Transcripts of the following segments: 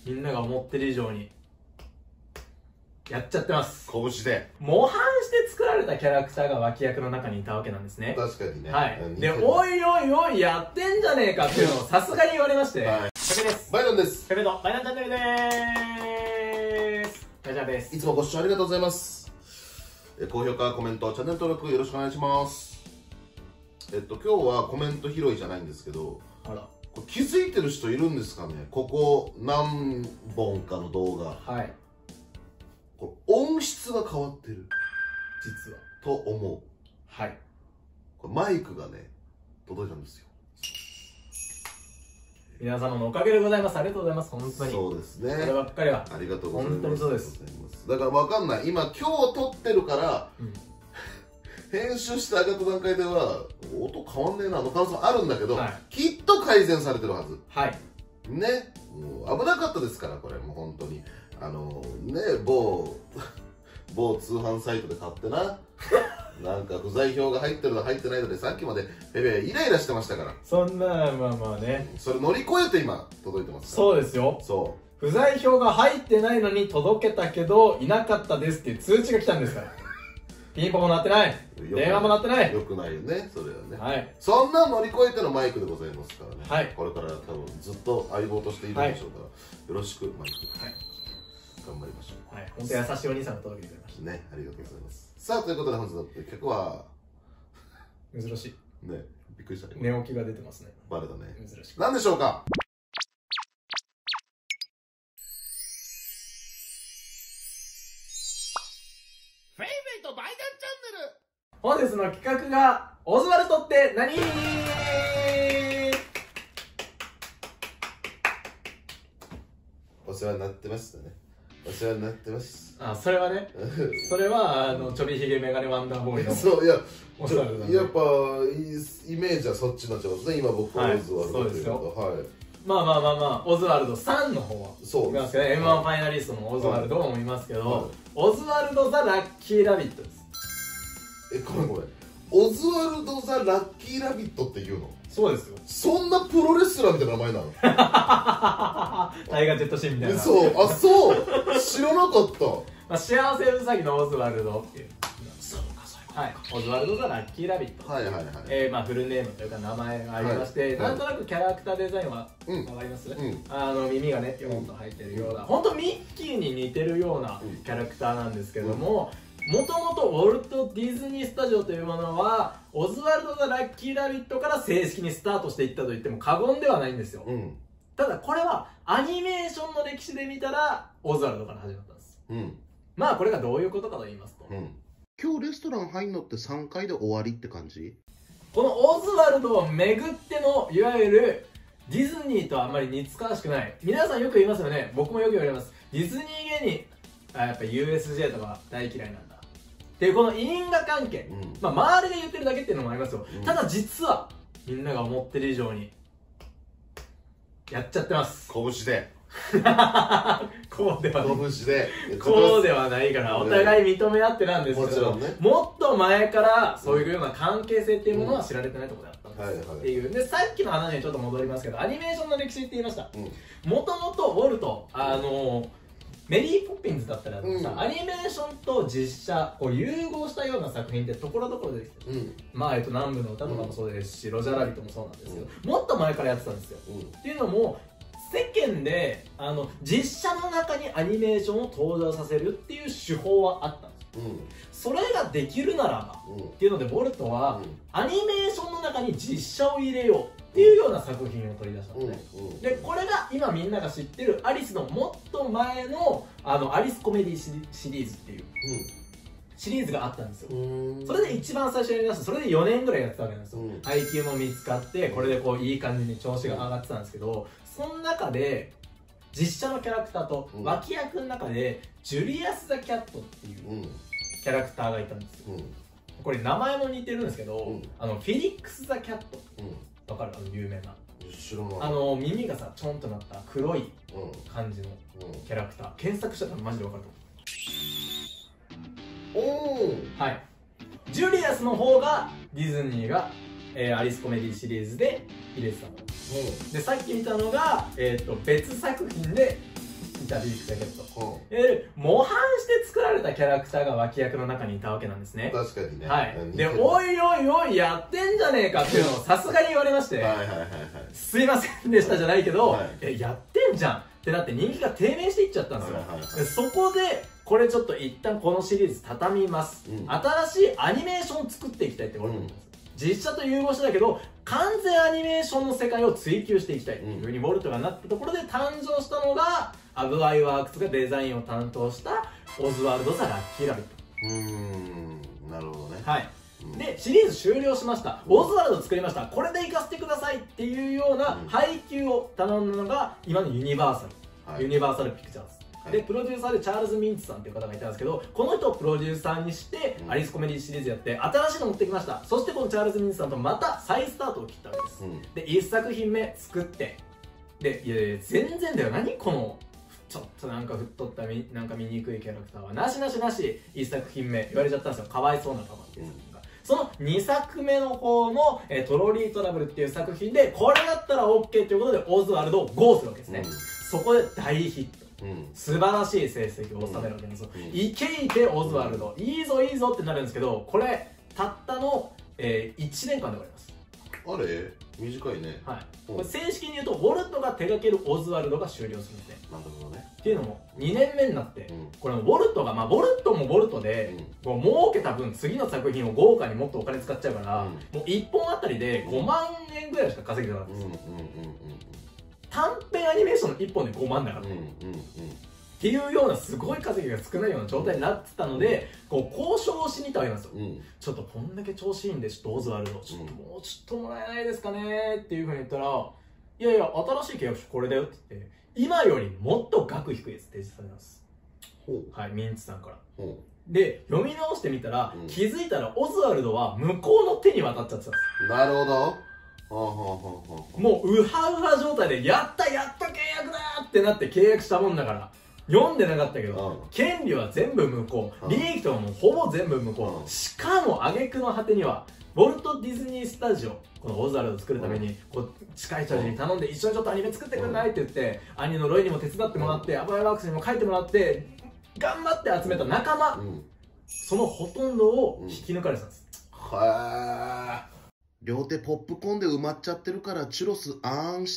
みんなが思ってる以上にやっちゃってます。 拳で模範して作られたキャラクターが脇役の中にいたわけなんですね。 確かにね。 はい。で、おいおいおいやってんじゃねえかっていうのをさすがに言われまして、 はい、 タケです。 バイロンです。 タケとバイロンチャンネルでーす。大丈夫です。 いつもご視聴ありがとうございます。高評価、コメント、チャンネル登録よろしくお願いします。今日はコメント拾いじゃないんですけど、 あら、 これ気づいてる人いるんですかね。ここ何本かの動画、 はい、 これ音質が変わってる実はと思う。 はい、 これマイクがね届いたんですよ。 皆様のおかげでございます。ありがとうございます。本当にそうですね、 こればっかりはありがとうございます。 本当にそうです。 だから分かんない、今撮ってるから、編集して上がった段階では音変わんねえなの可能性あるんだけど、きっと改善されてるはず。はいね、もう危なかったですから、これもう本当にね、某通販サイトで買ってななんか不在票が入ってるの入ってないので、さっきまでペペイライラしてましたから。そんな、まあまあね、それ乗り越えて今届いてますから。そうですよ。そう、不在票が入ってないのに届けたけどいなかったですっていう通知が来たんですからピンポンも鳴ってない、電話も鳴ってない。よくないよね、それはね。はい、そんな乗り越えてのマイクでございますからね。はい、これから多分ずっと相棒としているでしょうから、よろしくマイク、はい、頑張りましょう。はい、本当優しいお兄さんが届けてくれましたね。ありがとうございます。さあ、ということで本日の曲は珍しいね、びっくりしたね。寝起きが出てますね。バレたね。珍しい。何でしょうか。フェイベイとバイダンチャンネル。本日の企画がオズワルドって何？お世話になってましたね。お世話になってます。あ、それはね、それはちょびひげメガネワンダーボーイの。そう、いや、オズワルドやっぱイメージはそっちになっちゃいますね。今僕はオズワルドっていうと、はい。まあまあまあまあ、オズワルドさんの方はそういますけど、M1 ファイナリストのオズワルドもいますけど、オズワルド・ザ・ラッキー・ラビットです。ごめんごめん、オズワルド・ザ・ラッキー・ラビットっていうの？そうですよ。そんなプロレスラーみたいな名前なの？タイガー・ジェットシーンみたいな。そう、あ、そう、知らなかった。幸せウサギのオズワルドっていう。はい、オズワルド・ザ・ラッキー・ラビット。はいはいはい。まあフルネームというか名前がありまして、なんとなくキャラクターデザインはわかります？耳がね、ピョンと入ってるような、本当ミッキーに似てるようなキャラクターなんですけども、もともとウォルト・ディズニー・スタジオというものはオズワルド・ザ・ラッキー・ラビットから正式にスタートしていったと言っても過言ではないんですよ。ただこれはアニメーションの歴史で見たらオズワルドから始まったんです。まあこれがどういうことかと言いますと、今日レストラン入んのって3回で終わりって感じ？このオズワルドを巡ってのいわゆるディズニーとはあんまり似つかわしくない。皆さんよく言いますよね。僕もよく言われます。ディズニー芸人、やっぱ USJ とか大嫌いなんだっていうこの因果関係、まあ周りで言ってるだけっていうのもありますよ。ただ実はみんなが思ってる以上にやっちゃってます。拳でこうではない。拳でこうではないから、お互い認め合ってなんですけど、もっと前からそういうような関係性っていうものは知られてないところだったんですっていう。で、さっきの話にちょっと戻りますけど、アニメーションの歴史って言いました。もともとウォルト、メリー・ポピンズだったらさ、アニメーションと実写を融合したような作品ってところどころでできてる。まあ南部の歌とかもそうですし、ロジャーラビットもそうなんですけど、もっと前からやってたんですよ。っていうのも世間で実写の中にアニメーションを登場させるっていう手法はあったんですよ。それができるならばっていうので、ボルトはアニメーションの中に実写を入れようっていうような作品を取り出したんですね。でこれが今みんなが知ってるアリスのもっと前のアリスコメディシリーズっていうシリーズがあったんですよ。それで一番最初にやりました。それで4年ぐらいやってたわけなんですよ。配給も見つかって、これでこういい感じに調子が上がってたんですけど、その中で実写のキャラクターと脇役の中でジュリアス・ザ・キャットっていうキャラクターがいたんですよ。これ名前も似てるんですけど、フィリックス・ザ・キャット、わかる？有名な耳がさちょんとなった黒い感じのキャラクター、検索したらマジでわかると思う。はい、ジュリアスの方がディズニーがアリスコメディシリーズで入れてたので、さっき見たのが別作品でピーター・ビーフだけど模範して作られたキャラクターが脇役の中にいたわけなんですね。 確かにね。 はい。で、おいおいおい、やってんじゃねえかっていうのをさすがに言われまして、すいませんでしたじゃないけど、やってんじゃんってなって人気が低迷していっちゃったんですよ。そこで、これちょっと一旦このシリーズ畳みます。新しいアニメーションを作っていきたいって思ってます。実写と融合してだけど、完全アニメーションの世界を追求していきたいっていう風にウォルトがなったところで誕生したのが、アブアイワークスがデザインを担当したオズワルド・ザ・ラッキーラビット。 なるほどね。 はい。で、シリーズ終了しました。オズワルド作りました。これで行かせてくださいっていうような配給を頼んだのが、今のユニバーサル。ユニバーサル・ピクチャーズ。で、プロデューサーでチャールズ・ミンツさんっていう方がいたんですけど、この人をプロデューサーにして、アリスコメディシリーズやって、新しいの持ってきました。そしてこのチャールズ・ミンツさんとまた再スタートを切ったわけです。で、1作品目作って、で、いやいや、全然だよ。何この、ちょっとなんか太ったなんか見にくいキャラクターは、なしなしなし、1作品目言われちゃったんですよ。かわいそうなパパっていう作品が。その2作目の方の、トロリートラブルっていう作品で、これだったら OK ということで、オズワルドを GO するわけですね。そこで大ヒット。素晴らしい成績を収めるわけですよ。いけいけオズワルド、いいぞいいぞってなるんですけど、これたったの、1年間で終わります。 あれ短いね。 はい。これ正式に言うとウォルトが手掛けるオズワルドが終了するんですね。 なるほどね。 っていうのも2年目になって、これウォルトがウォルトもウォルトで、もう儲けた分次の作品を豪華にもっとお金使っちゃうから、もう1本あたりで5万円ぐらいしか稼げてなかったんですよ。短編アニメーションの1本で5万だからね。っていうようなすごい稼ぎが少ないような状態になってたので、こう交渉をしに行ったわけなんですよ。ちょっとこんだけ調子いいんで、ちょっとオズワルド、ちょっともうちょっともらえないですかねっていうふうに言ったら、いやいや、新しい契約書これだよって言って、今よりもっと額低いやつ提示されます。はい、ミンツさんから。で、読み直してみたら、気づいたらオズワルドは向こうの手に渡っちゃってたんです。 なるほど。 もうウハウハ状態で、やったやっと契約だってなって契約したもんだから、読んでなかったけど、権利は全部向こう、利益とかもほぼ全部向こう、しかも挙句の果てにはウォルト・ディズニー・スタジオ、このオズワルドを作るためにこう近い人に頼んで、一緒にちょっとアニメ作ってくれないって言って、兄のロイにも手伝ってもらって、アバイワークスにも書いてもらって、頑張って集めた仲間、そのほとんどを引き抜かれてたんです。 両手ポップコーンで埋まっちゃってるからチュロスあんして。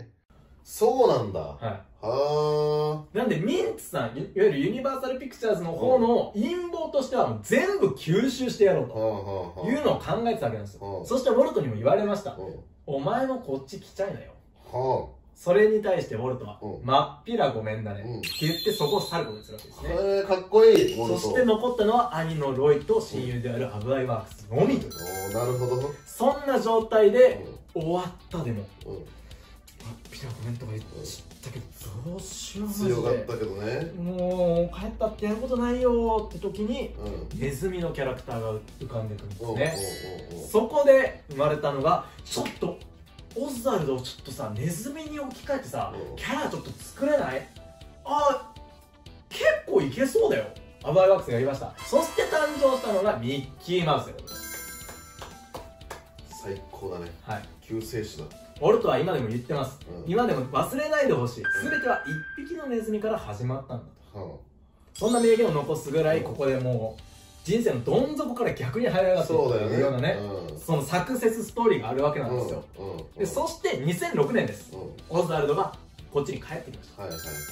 そうなんだ。 なんでミンツさん、いわゆるユニバーサルピクチャーズの方の陰謀としては全部吸収してやろうというのを考えてたわけなんですよ。そしてウォルトにも言われました。お前もこっち来ちゃいなよ。それに対してウォルトはまっぴらごめんだねって言って、そこを去ることにするわけですね。 かっこいい。 そして残ったのは兄のロイと親友であるアブアイワークスのみという。 なるほど。 そんな状態で終わったでも、ピラコメントが言っちゃったけど、どうしよう。 強かったけどね。 もう帰ったってやることないよって時に、ネズミのキャラクターが浮かんでくるんですね。そこで生まれたのが、ちょっとオズワルドをちょっとさ、ネズミに置き換えてさ、キャラちょっと作れない？結構いけそうだよ。アバイワークスがやりました。そして誕生したのがミッキーマウスでございます。 最高だね。 はい。 救世主だ。 ウォルトは今でも言ってます。今でも忘れないでほしい。全ては一匹のネズミから始まったんだと。そんな名言を残すぐらい、ここでもう人生のどん底から逆に這い上がっていくというようなね、そのサクセスストーリーがあるわけなんですよ。で、そして2006年です。オズワルドがこっちに帰ってきました。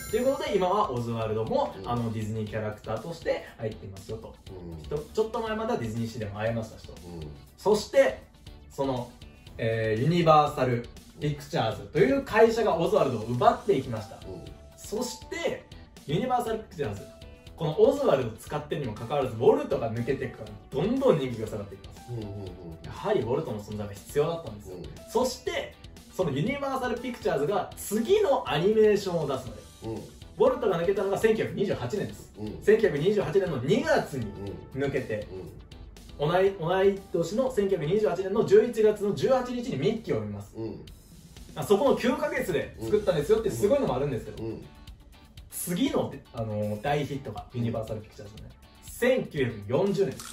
ということで今はオズワルドもディズニーキャラクターとして入っていますよと。ちょっと前まではディズニーシーでも会えました人。そしてそのユニバーサル・ピクチャーズという会社がオズワルドを奪っていきました。そしてユニバーサル・ピクチャーズ、このオズワルドを使ってるにもかかわらずウォルトが抜けていくからどんどん人気が下がっていきます。やはりウォルトの存在が必要だったんですよ。そしてそのユニバーサル・ピクチャーズが次のアニメーションを出すので、ウォルトが抜けたのが1928年です。1928年の2月に抜けて、同い年の1928年の11月の18日にミッキーを見ます。そこの9ヶ月で作ったんですよってすごいのもあるんですけど、次の、大ヒットがユニバーサル・ピクチャーズのね、1940年です。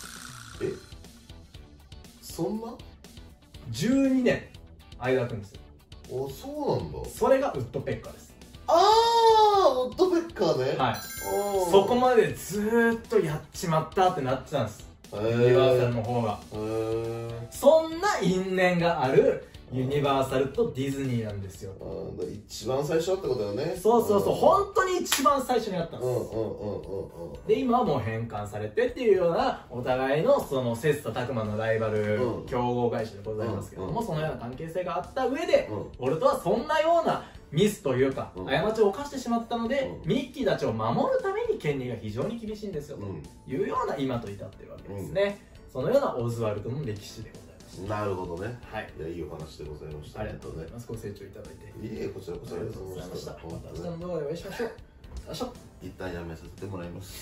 そんな ?12 年間空くんですよ。 そうなんだ。 それがウッドペッカーです。 ウッドペッカカーね。 はい。そこまでずーっとやっちまったってなってたんです。ユニバーサルの方が。そんな因縁があるユニバーサルとディズニーなんですよ。 一番最初あったことだよね。 そうそうそう、本当に一番最初にあったんです。で、今はもう変換されてっていうような、お互いのその切磋琢磨のライバル、競合会社でございますけども、そのような関係性があった上で、ウォルトはそんなようなミスというか、過ちを犯してしまったので、ミッキーたちを守るために権利が非常に厳しいんですよ、というような今と至っているわけですね。そのようなオズワルドの歴史でございます。 なるほどね。はい。いや、いいお話でございました。 ありがとうございます。ご清聴いただいて。 いいえ、こちらこそありがとうございました。また明日の動画でお会いしましょう。よいしょ。 一旦やめさせてもらいます。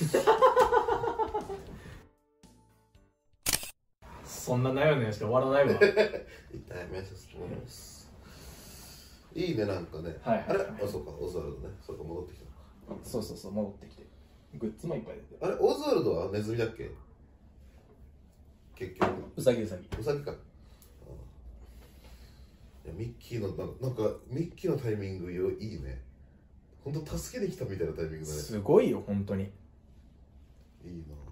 そんななよねして終わらないわ。 一旦やめさせてもらいます。いいね、なんかね。はい。あれ、あ、そうか、オズワルドね。そうか、戻ってきた。 そうそうそう、戻ってきて。グッズもいっぱい出てる。あれ、オズワルドはネズミだっけ？結局。 ウサギウサギ。 ウサギか。ミッキーのなんかミッキーのタイミングいいね。本当助けに来たみたいなタイミングだね。 すごいよ本当に。 いいな。